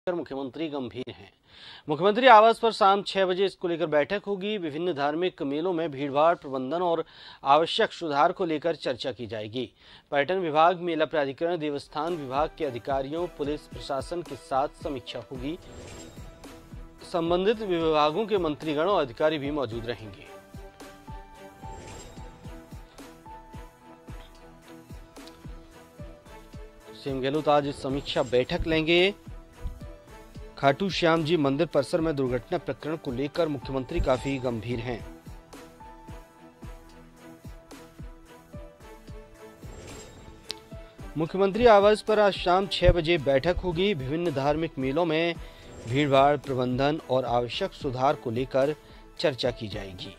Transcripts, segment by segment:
मुख्यमंत्री गंभीर हैं। मुख्यमंत्री आवास पर शाम 6 बजे इसको लेकर बैठक होगी। विभिन्न धार्मिक मेलों में भीड़भाड़ प्रबंधन और आवश्यक सुधार को लेकर चर्चा की जाएगी। पर्यटन विभाग, मेला प्राधिकरण, देवस्थान विभाग के अधिकारियों, पुलिस प्रशासन के साथ समीक्षा होगी। संबंधित विभागों के मंत्रीगण और अधिकारी भी मौजूद रहेंगे। सीएम गहलोत आज समीक्षा बैठक लेंगे। खाटू श्याम जी मंदिर परिसर में दुर्घटना प्रकरण को लेकर मुख्यमंत्री काफी गंभीर हैं। मुख्यमंत्री आवास पर आज शाम 6 बजे बैठक होगी। विभिन्न धार्मिक मेलों में भीड़भाड़ प्रबंधन और आवश्यक सुधार को लेकर चर्चा की जाएगी।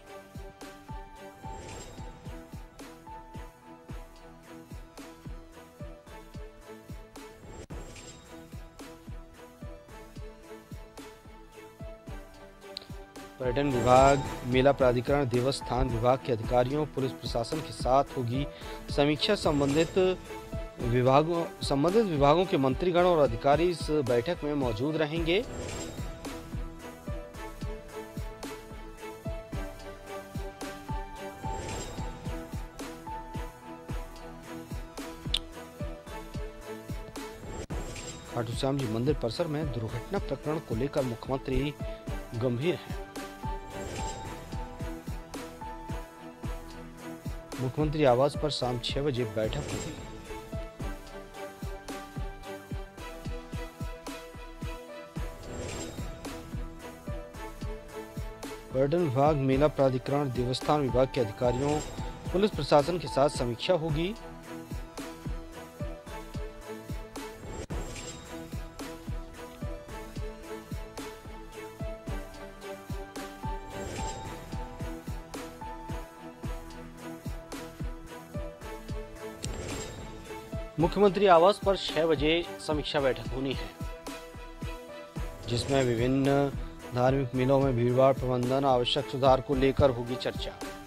पर्यटन विभाग, मेला प्राधिकरण, देवस्थान विभाग के अधिकारियों, पुलिस प्रशासन के साथ होगी समीक्षा। संबंधित विभागों के मंत्रीगण और अधिकारी इस बैठक में मौजूद रहेंगे। खाटू श्याम जी मंदिर परिसर में दुर्घटना प्रकरण को लेकर मुख्यमंत्री गंभीर हैं। मुख्यमंत्री आवास पर शाम 6 बजे बैठक होगी। पर्यटन विभाग, मेला प्राधिकरण, देवस्थान विभाग के अधिकारियों, पुलिस प्रशासन के साथ समीक्षा होगी। मुख्यमंत्री आवास पर 6 बजे समीक्षा बैठक होनी है, जिसमें विभिन्न धार्मिक मेलों में भीड़भाड़ प्रबंधन, आवश्यक सुधार को लेकर होगी चर्चा।